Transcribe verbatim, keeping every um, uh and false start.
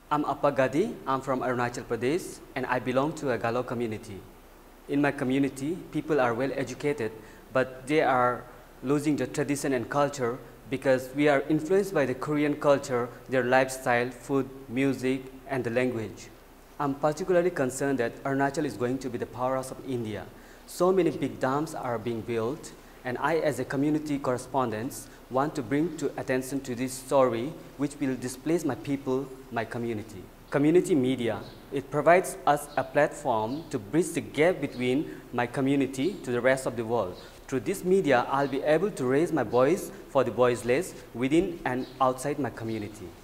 I'm Appagadi, I'm from Arunachal Pradesh, and I belong to a Galo community. In my community, people are well educated, but they are losing the tradition and culture because we are influenced by the Korean culture, their lifestyle, food, music, and the language. I'm particularly concerned that Arunachal is going to be the powerhouse of India. So many big dams are being built, and I, as a community correspondent, want to bring to attention to this story which will displace my people, my community. Community media, it provides us a platform to bridge the gap between my community to the rest of the world. Through this media, I'll be able to raise my voice for the voiceless within and outside my community.